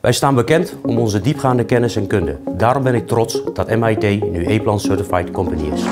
Wij staan bekend om onze diepgaande kennis en kunde. Daarom ben ik trots dat MIT nu E-Plan Certified Company is.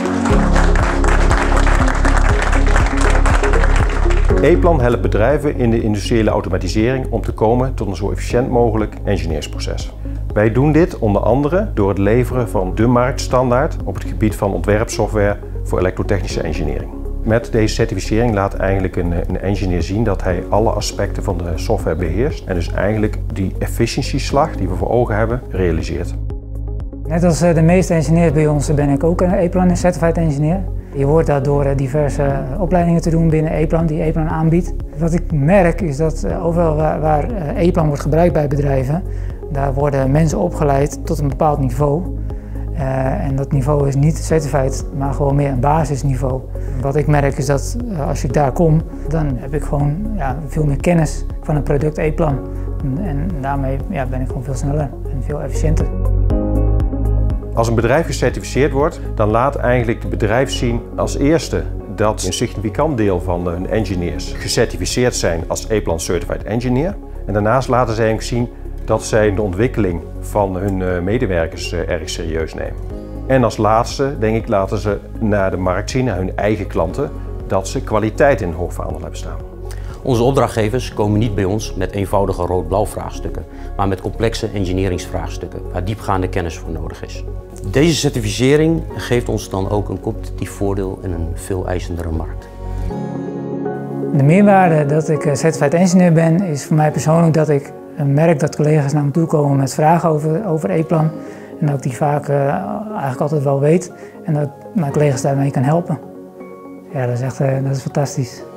E-Plan helpt bedrijven in de industriële automatisering om te komen tot een zo efficiënt mogelijk engineersproces. Wij doen dit onder andere door het leveren van de marktstandaard op het gebied van ontwerpsoftware voor elektrotechnische engineering. Met deze certificering laat eigenlijk een engineer zien dat hij alle aspecten van de software beheerst en dus eigenlijk die efficiëntieslag die we voor ogen hebben, realiseert. Net als de meeste engineers bij ons ben ik ook een E-Plan Certified Engineer. Je hoort dat door diverse opleidingen te doen binnen E-Plan die E-Plan aanbiedt. Wat ik merk is dat overal waar E-Plan wordt gebruikt bij bedrijven, daar worden mensen opgeleid tot een bepaald niveau. En dat niveau is niet certified, maar gewoon meer een basisniveau. Wat ik merk is dat als ik daar kom, dan heb ik gewoon veel meer kennis van het product E-Plan. En daarmee ben ik gewoon veel sneller en veel efficiënter. Als een bedrijf gecertificeerd wordt, dan laat eigenlijk het bedrijf zien als eerste dat een significant deel van hun engineers gecertificeerd zijn als E-Plan Certified Engineer. En daarnaast laten zij eigenlijk zien dat zij de ontwikkeling van hun medewerkers erg serieus nemen. En als laatste, denk ik, laten ze naar de markt zien, naar hun eigen klanten, dat ze kwaliteit in het hoogvaandel hebben staan. Onze opdrachtgevers komen niet bij ons met eenvoudige rood-blauw vraagstukken, maar met complexe engineeringsvraagstukken waar diepgaande kennis voor nodig is. Deze certificering geeft ons dan ook een competitief voordeel in een veel eisendere markt. De meerwaarde dat ik Certified Engineer ben, is voor mij persoonlijk dat ik merk dat collega's naar me toe komen met vragen over E-Plan. En dat ik die vaak eigenlijk altijd wel weet en dat mijn collega's daarmee kan helpen. Ja, dat is fantastisch.